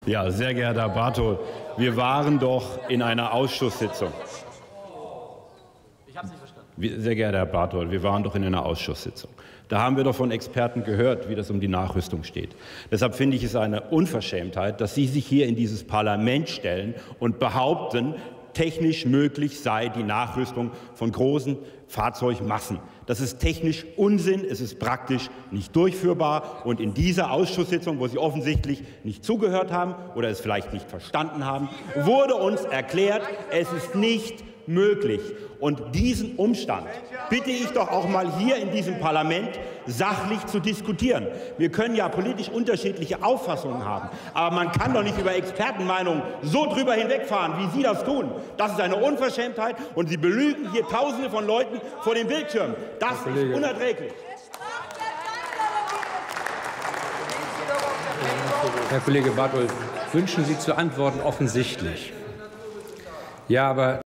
Ja, sehr geehrter Herr Barthold, wir waren doch in einer Ausschusssitzung. Ich habe es nicht verstanden. Sehr geehrter Herr Barthold, wir waren doch in einer Ausschusssitzung. Da haben wir doch von Experten gehört, wie das um die Nachrüstung steht. Deshalb finde ich es eine Unverschämtheit, dass Sie sich hier in dieses Parlament stellen und behaupten, technisch möglich sei die Nachrüstung von großen Fahrzeugmassen. Das ist technisch Unsinn, es ist praktisch nicht durchführbar. Und in dieser Ausschusssitzung, wo Sie offensichtlich nicht zugehört haben oder es vielleicht nicht verstanden haben, wurde uns erklärt, es ist nicht möglich. Und diesen Umstand bitte ich doch auch mal hier in diesem Parlament sachlich zu diskutieren. Wir können ja politisch unterschiedliche Auffassungen haben, aber man kann doch nicht über Expertenmeinungen so drüber hinwegfahren, wie Sie das tun. Das ist eine Unverschämtheit, und Sie belügen hier Tausende von Leuten vor dem Bildschirm. Das ist unerträglich. Herr Kollege Barthold, wünschen Sie zu antworten? Offensichtlich. Ja, aber